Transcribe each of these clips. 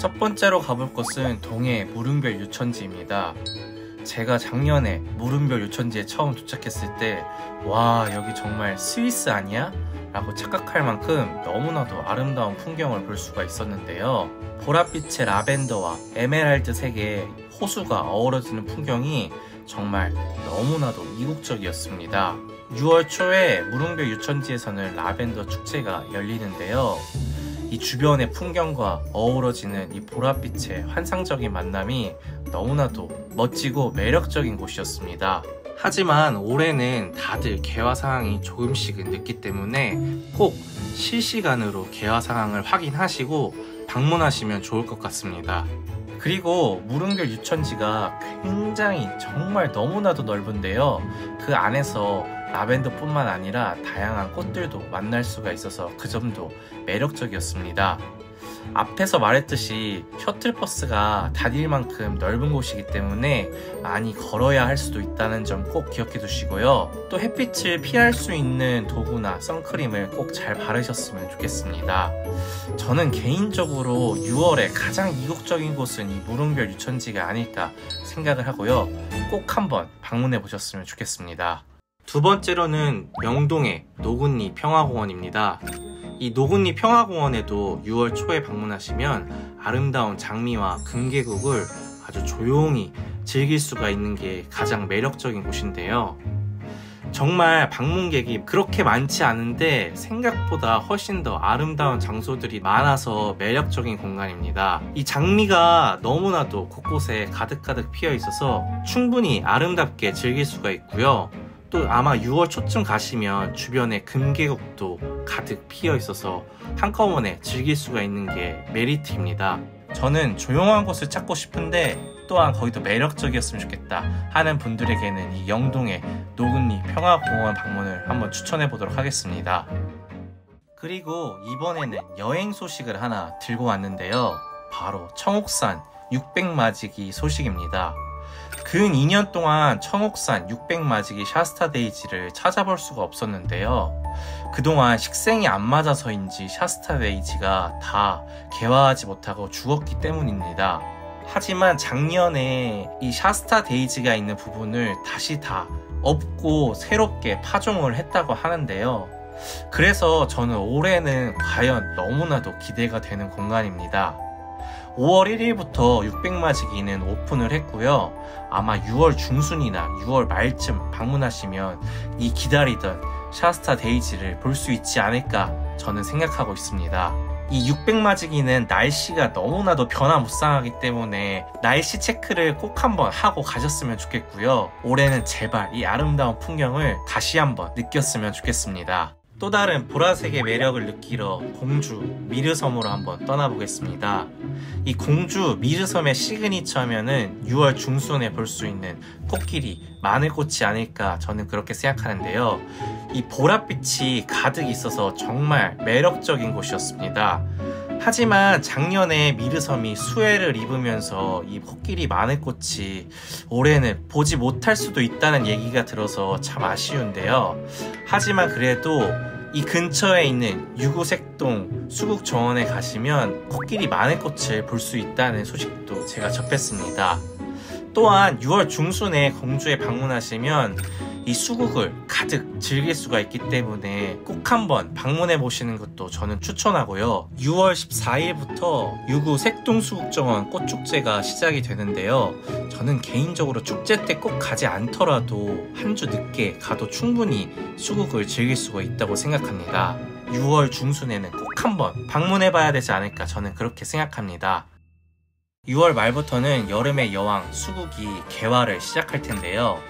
첫 번째로 가볼 곳은 동해 무릉별 유천지입니다. 제가 작년에 무릉별 유천지에 처음 도착했을 때 와, 여기 정말 스위스 아니야? 라고 착각할 만큼 너무나도 아름다운 풍경을 볼 수가 있었는데요. 보랏빛의 라벤더와 에메랄드 색의 호수가 어우러지는 풍경이 정말 너무나도 이국적이었습니다. 6월 초에 무릉별 유천지에서는 라벤더 축제가 열리는데요. 이 주변의 풍경과 어우러지는 이 보랏빛의 환상적인 만남이 너무나도 멋지고 매력적인 곳이었습니다. 하지만 올해는 다들 개화 상황이 조금씩은 늦기 때문에 꼭 실시간으로 개화 상황을 확인하시고 방문하시면 좋을 것 같습니다. 그리고 무릉별 유천지가 굉장히 정말 너무나도 넓은데요. 그 안에서 라벤더뿐만 아니라 다양한 꽃들도 만날 수가 있어서 그 점도 매력적이었습니다. 앞에서 말했듯이 셔틀버스가 다닐 만큼 넓은 곳이기 때문에 많이 걸어야 할 수도 있다는 점 꼭 기억해 두시고요. 또 햇빛을 피할 수 있는 도구나 선크림을 꼭 잘 바르셨으면 좋겠습니다. 저는 개인적으로 6월에 가장 이국적인 곳은 이 무릉별 유천지가 아닐까 생각을 하고요. 꼭 한번 방문해 보셨으면 좋겠습니다. 두 번째로는 명동의 노근리 평화공원입니다. 이 노근리 평화공원에도 6월 초에 방문하시면 아름다운 장미와 금계국을 아주 조용히 즐길 수가 있는 게 가장 매력적인 곳인데요. 정말 방문객이 그렇게 많지 않은데 생각보다 훨씬 더 아름다운 장소들이 많아서 매력적인 공간입니다. 이 장미가 너무나도 곳곳에 가득가득 피어 있어서 충분히 아름답게 즐길 수가 있고요. 또 아마 6월 초쯤 가시면 주변에 금계국도 가득 피어 있어서 한꺼번에 즐길 수가 있는 게 메리트입니다. 저는 조용한 곳을 찾고 싶은데 또한 거기도 매력적이었으면 좋겠다 하는 분들에게는 이 영동의 노근리 평화공원 방문을 한번 추천해 보도록 하겠습니다. 그리고 이번에는 여행 소식을 하나 들고 왔는데요. 바로 청옥산 600마지기 소식입니다. 근 2년 동안 청옥산 600마지기 샤스타데이지를 찾아볼 수가 없었는데요. 그동안 식생이 안 맞아서인지 샤스타데이지가 다 개화하지 못하고 죽었기 때문입니다. 하지만 작년에 이 샤스타데이지가 있는 부분을 다시 다 엎고 새롭게 파종을 했다고 하는데요. 그래서 저는 올해는 과연 너무나도 기대가 되는 공간입니다. 5월 1일부터 600마지기는 오픈을 했고요. 아마 6월 중순이나 6월 말쯤 방문하시면 이 기다리던 샤스타 데이지를 볼 수 있지 않을까 저는 생각하고 있습니다. 이 600마지기는 날씨가 너무나도 변화무쌍하기 때문에 날씨 체크를 꼭 한번 하고 가셨으면 좋겠고요. 올해는 제발 이 아름다운 풍경을 다시 한번 느꼈으면 좋겠습니다. 또 다른 보라색의 매력을 느끼러 공주 미르섬으로 한번 떠나보겠습니다. 이 공주 미르섬의 시그니처면은 6월 중순에 볼 수 있는 코끼리 마늘꽃이 아닐까 저는 그렇게 생각하는데요. 이 보랏빛이 가득 있어서 정말 매력적인 곳이었습니다. 하지만 작년에 미르섬이 수해를 입으면서 이 코끼리 마늘꽃이 올해는 보지 못할 수도 있다는 얘기가 들어서 참 아쉬운데요. 하지만 그래도 이 근처에 있는 유구색동 수국정원에 가시면 코끼리 마늘꽃을 볼 수 있다는 소식도 제가 접했습니다. 또한 6월 중순에 공주에 방문하시면 이 수국을 가득 즐길 수가 있기 때문에 꼭 한번 방문해 보시는 것도 저는 추천하고요. 6월 14일부터 유구 색동수국정원 꽃축제가 시작이 되는데요. 저는 개인적으로 축제 때 꼭 가지 않더라도 한 주 늦게 가도 충분히 수국을 즐길 수가 있다고 생각합니다. 6월 중순에는 꼭 한번 방문해 봐야 되지 않을까 저는 그렇게 생각합니다. 6월 말부터는 여름의 여왕 수국이 개화를 시작할 텐데요.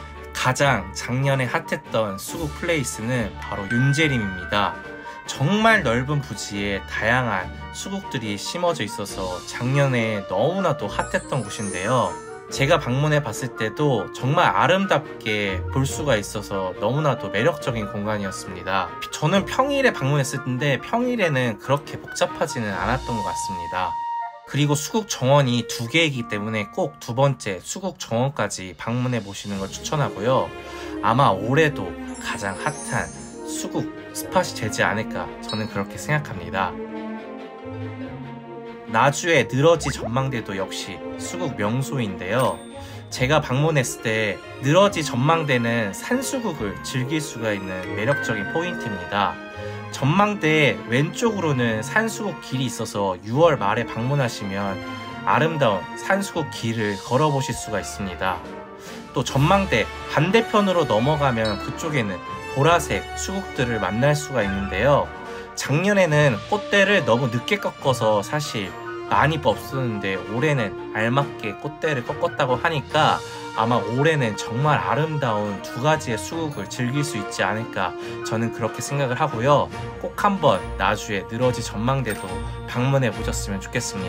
가장 작년에 핫했던 수국 플레이스는 바로 윤재림입니다. 정말 넓은 부지에 다양한 수국들이 심어져 있어서 작년에 너무나도 핫했던 곳인데요. 제가 방문해 봤을 때도 정말 아름답게 볼 수가 있어서 너무나도 매력적인 공간이었습니다. 저는 평일에 방문했을 텐데 평일에는 그렇게 복잡하지는 않았던 것 같습니다. 그리고 수국 정원이 2개이기 때문에 꼭 두 번째 수국 정원까지 방문해 보시는 걸 추천하고요. 아마 올해도 가장 핫한 수국 스팟이 되지 않을까 저는 그렇게 생각합니다. 나주의 느러지 전망대도 역시 수국 명소인데요. 제가 방문했을 때 느러지 전망대는 산수국을 즐길 수가 있는 매력적인 포인트입니다. 전망대 왼쪽으로는 산수국 길이 있어서 6월 말에 방문하시면 아름다운 산수국 길을 걸어보실 수가 있습니다. 또 전망대 반대편으로 넘어가면 그쪽에는 보라색 수국들을 만날 수가 있는데요. 작년에는 꽃대를 너무 늦게 꺾어서 사실 많이 없었는데 올해는 알맞게 꽃대를 꺾었다고 하니까 아마 올해는 정말 아름다운 두 가지의 수국을 즐길 수 있지 않을까 저는 그렇게 생각을 하고요. 꼭 한번 나주의 느러지 전망대도 방문해 보셨으면 좋겠습니다.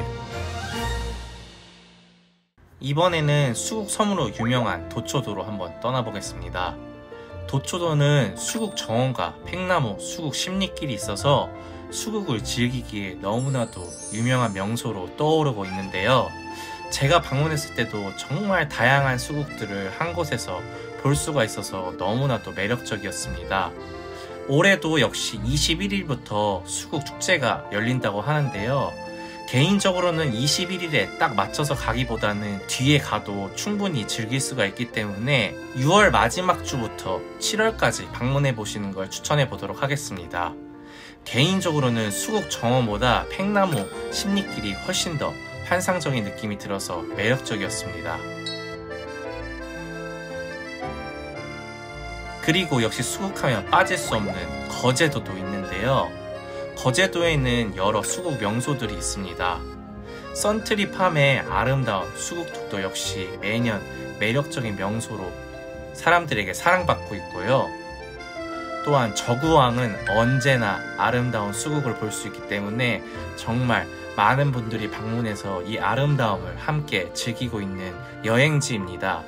이번에는 수국 섬으로 유명한 도초도로 한번 떠나보겠습니다. 도초도는 수국 정원과 팽나무, 수국 심리길이 있어서 수국을 즐기기에 너무나도 유명한 명소로 떠오르고 있는데요. 제가 방문했을 때도 정말 다양한 수국들을 한 곳에서 볼 수가 있어서 너무나도 매력적이었습니다. 올해도 역시 21일부터 수국 축제가 열린다고 하는데요. 개인적으로는 21일에 딱 맞춰서 가기보다는 뒤에 가도 충분히 즐길 수가 있기 때문에 6월 마지막 주부터 7월까지 방문해 보시는 걸 추천해 보도록 하겠습니다. 개인적으로는 수국 정원보다 팽나무 심리길이 훨씬 더 환상적인 느낌이 들어서 매력적이었습니다. 그리고 역시 수국하면 빠질 수 없는 거제도도 있는데요. 거제도에는 여러 수국 명소들이 있습니다. 선트리 팜의 아름다운 수국도도 역시 매년 매력적인 명소로 사람들에게 사랑받고 있고요. 또한 저구왕은 언제나 아름다운 수국을 볼 수 있기 때문에 정말 많은 분들이 방문해서 이 아름다움을 함께 즐기고 있는 여행지입니다.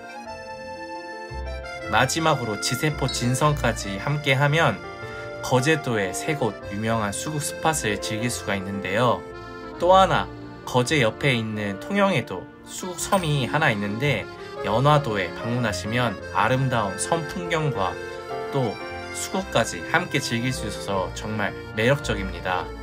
마지막으로 지세포 진성까지 함께 하면 거제도의 3곳 유명한 수국 스팟을 즐길 수가 있는데요. 또 하나 거제 옆에 있는 통영에도 수국 섬이 하나 있는데 연화도에 방문하시면 아름다운 섬 풍경과 또 수국까지 함께 즐길 수 있어서 정말 매력적입니다.